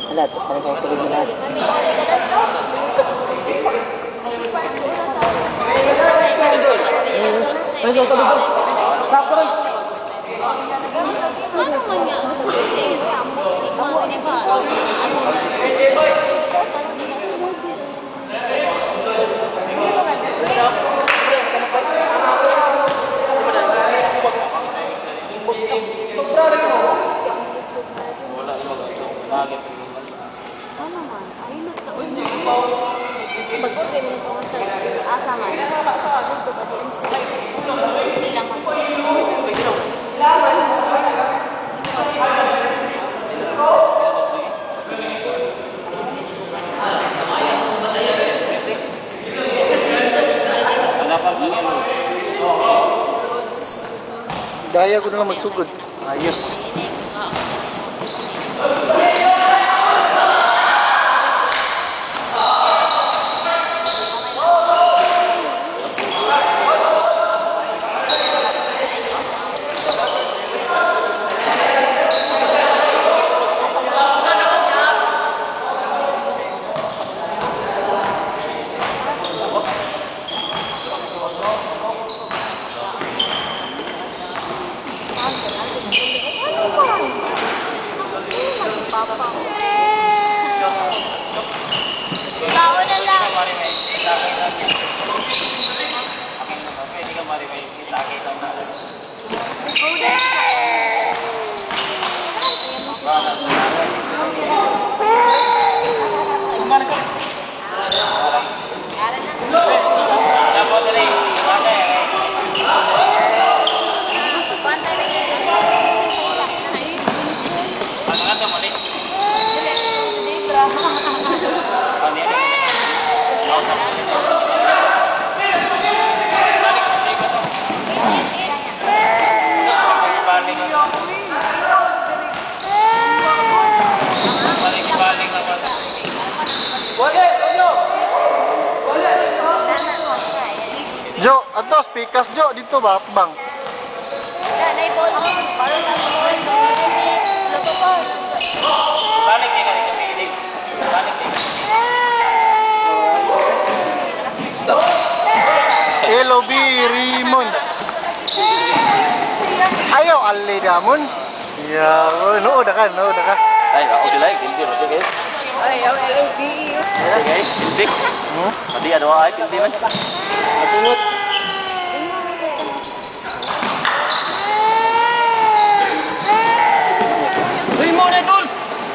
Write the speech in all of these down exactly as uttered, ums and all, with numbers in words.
Wala, parang sa tulog na lahat. Ay, ito, ito, ito. Stop ko rin. Ano man nga? Bago kayo mo nito sa asa man. Bilang man. Daya ko na lang magsugod. Ayos. Bawa na lang. Jo, atos pikas Jo dito ba bang? Balik ni kali kami ini. Balik ni. Stop. Hello B Rimon. Ayo alay damon. Ya, no udah kan, no udah kan. Ay, ako dilay, hindi ro guys. Ay, ang L B. Okay, guys, hindi. Hmm? Tadi ada ay hindi man. Masunod. Rimon na dul.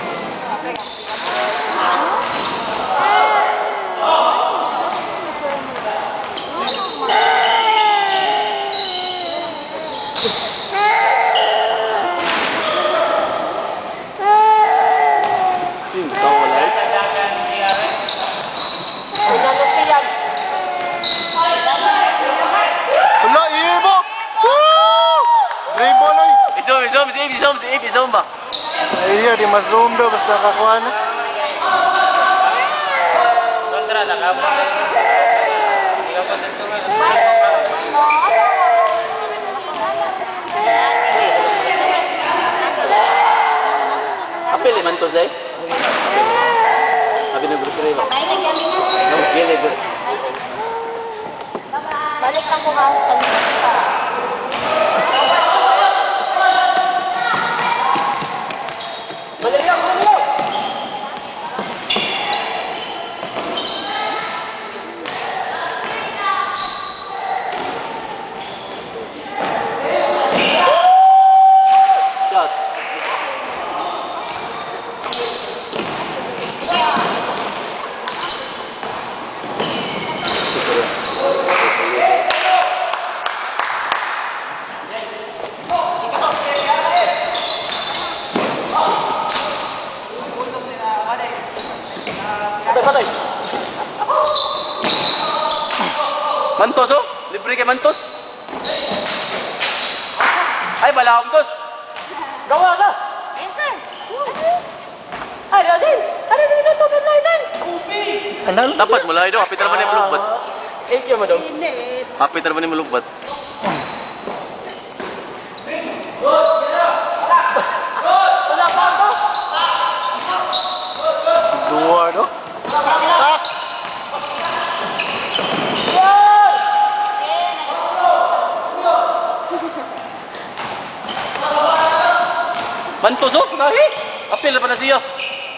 Zoom, zoom, zoom, zoom, zoom ba? Iya, di ma-zoom daw basta nakakuha na. Kontra na ka ba? Sila pa sa tunga. Apel man to day. Abi na grupo rin. No, sige le. Balik lang ko ako kanina. Mantos oh, libre kay Mantos. Ay, balawang tos. Gawa na. Yes, sir. Ay, Rodins. Ano din ito? Rodins. Ano? Dapat mulai daw, kapit naman yung malugbat. Eh, kaya mo daw? Kapit naman yung malugbat. Wala pa ako. Mantos oh, sahi. Apil na pa na siya.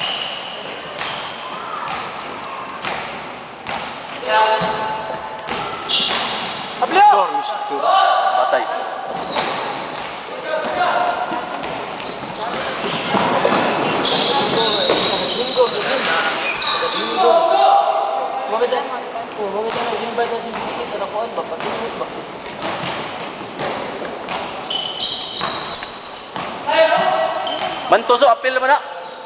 Ablyo! Patay. Mantos oh, apil naman na.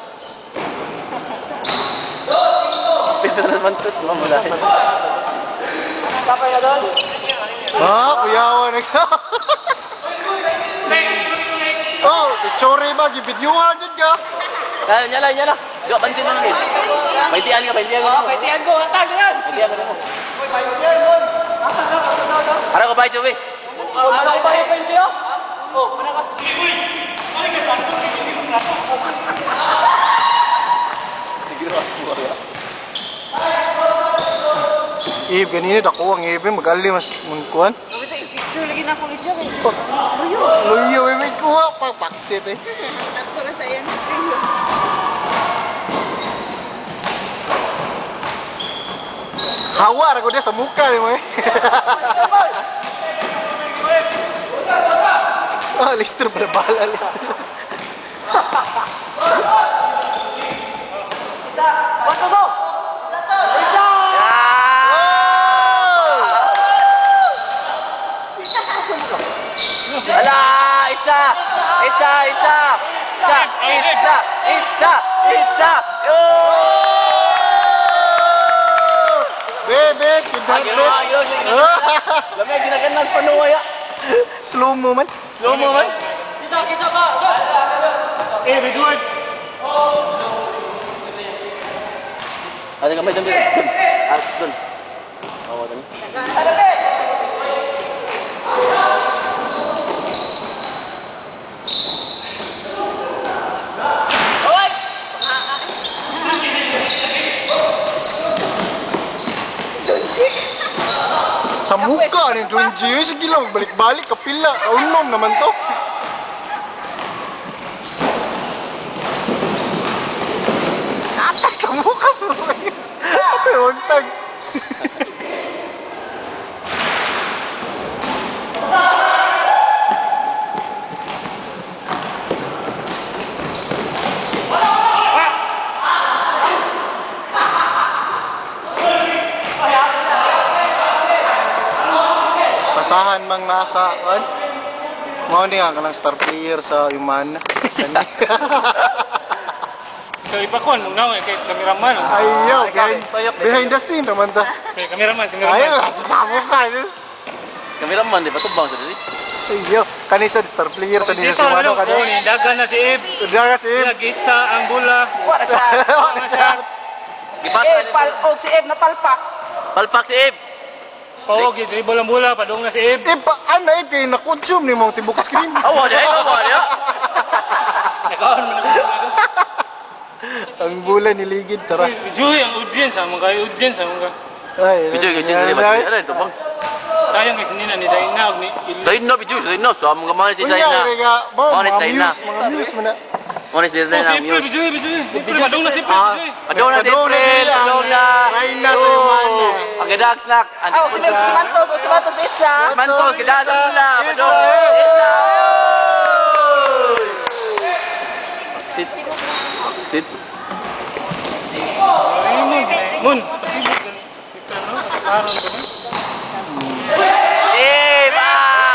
Apil na naman mantos, mamulay. Kapay na doon? Ah, kuyawan na ka. Oh, picture ba? Gibidyuhan dyan ka. Ay, nyala, nyala. Dua pansin na lang. Baitian ka, baitian ka. Oo, baitian ko. Atag yan! Baitian ka mo. Para ko ba ito, we? Ano ko ba yung pwede oh? Oh, mana ka? Ib, ganina dako ang Ib, magali mas mungkuan. Picture lagi na ako ni Jack. Luyo, Ib, kuha pa paksit eh. Tapos na sa yan. Hawa ra ko dia sa muka ni mo eh. Ah, Lister bala-bala Lister. Bato to! Isa! Ala, isa! Isa, isa! Isa, isa, isa, isa! Bebe, kidak Agil mo, agil mo. Lamay, ginaganan pa no ya. Slow mo man. Slow mo man. Isa, isa pa! Eh, be good. Ada kamay sambil. Ah, dun. Oh, tani. Sa muka ni Donji, sige lang, balik-balik, kapila, kaunom naman to. Atak sa muka sa muka. Apa yung tag? Pasahan mang nasa kan. Mau ni nga kanang star player sa Humana. Kaya iba ko, nung nawe, kay kameraman. Ayaw, behind, behind the scene naman ta. Kay kameraman, kameraman. Ayaw, sasamo ka. Kameraman di patubang sa diri. Ayaw, kanisa star player sa nila Dito, si Mano ano, ka oh, dagan na si Ib. Dagan si Ib. Nag-itsa ang bula. Wala siya! Wala siya. Gibasa Eh, palpog si Eb na palpak! Palpak si Ib. Oo, gidribol ang bula, padung na si Ib. Eh, pa, ano eh, kay nakonsume ni mo tibok screen. Awa dia, awa dia. Nakaon mo na. Ang bulan niligid, tara. Joy, ang audience, ang mga audience, ang mga. Ay, Bijoy kay Jin ba? Ano ito bang? Sayang kasi nina ni Daina, ni Il. Dahil no, bijoy, dahil no. So, mga mga si Kunya, Dayna. rega, ba, Mga mga Dayna. muse, mga muse mo na. Mga si Oh, Dayna, si Ib, muse. bijoy, bijoy. Ib, padung na si Ib, Ah. bijoy. Padung na si April, padung na. Raina sa Humana. Ang gadag snack. Oh, si Mel, si Mantos, oh, si Mantos na isa! Mantos, gadag sa mula. Padung. Isa. Exit. Exit. Mun, pasibot ka. Ito, no? Karon ko, no? Eh, ba!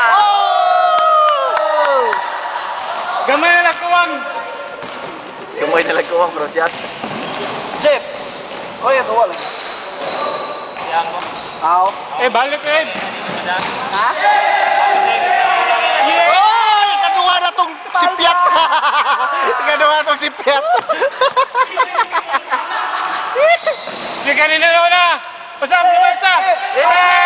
Gamay na kuwang. Kumoy na lang ko ang prosyat. Chef! Oy, ito wala. Yan mo. Aw. Eh, balik ko, Ib. Ha? Oy, kaduwa na tong si Piat. Kaduwa na tong si Piat. Hindi kanina na una. Pasang si Marsa. Eh!